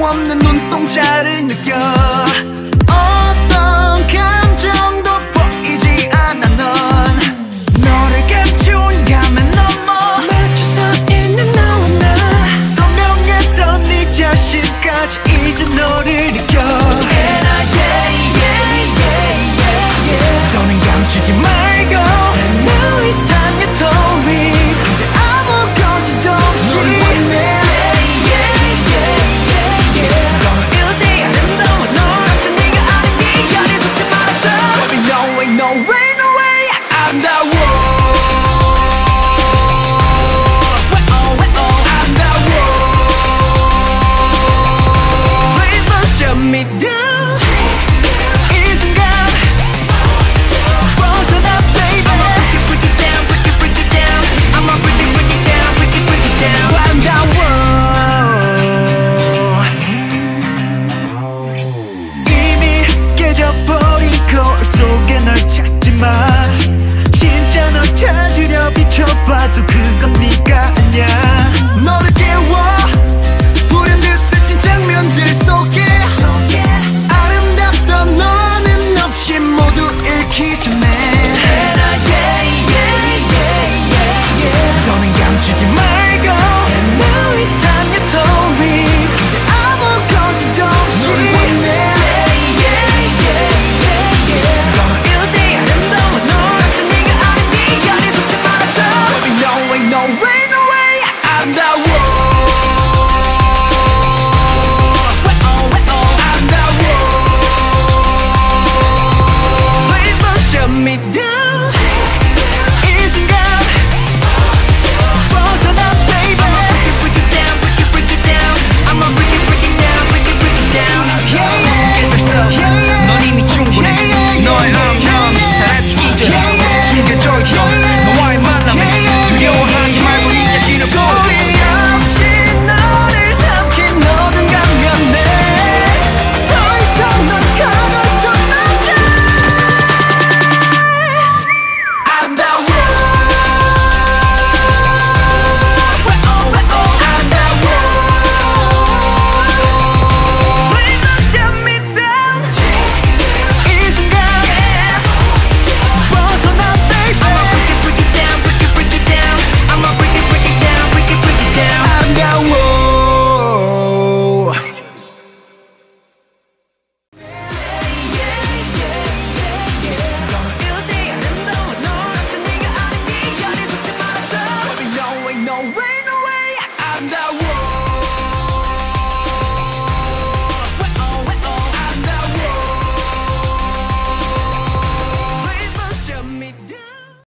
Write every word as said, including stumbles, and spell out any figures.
없는 눈동자를 느껴 어떤 감정도 보이지 않아 넌 너를 감춘 가면 넘어 맞춰서 있는 너와 나 선명했던 네 자신까지 이제 너를 느껴 And I yeah yeah yeah yeah yeah 더는 감추지 말고 And now it's time you told me 이제 아무 거짓도 없이 너를 원해 yeah yeah yeah yeah 너는 이때 아름다워 너라서 네가 아닌 네 열이 속지 말아줘 Baby no way no way no way 아름다워 Shut me down 이 순간 벗어나 baby I'ma break it break it down break it break it down I'ma break it break it down break it break it down 아름다워 이미 깨져버린 거울 속에 널 찾지마 진짜 널 찾으려 비춰봐도 그건 네가 아니야 너를 깨워 우린 늘 스친 장면들 속에 아름답던 너는 없이 모두 잃기 전에 And I yeah yeah yeah yeah yeah 더는 감추지 말고 And now it's time you told me 이제 아무 거짓도 없이 너를 원해 Yeah yeah yeah yeah yeah 너는 이때 아름다워 너라서 네가 아닌 네 열이 속지 말아줘 Baby no way no way no way 아름다워 Shut me down 이 순간 벗어나 baby I'ma break it break it down break it break it down I'ma break it break it down break it break it down Yeah yeah 깨졌어 넌 이미 충분해 너의 아름다움이 사라지기 전에 숨겨져 있던 너와의 만남에 두려워하지 말고 네 자신을 보여줘 소리 없이 너를 삼킨 모든 감면에 더 이상 넌 가둘 순 없다 No way, no way, I'm the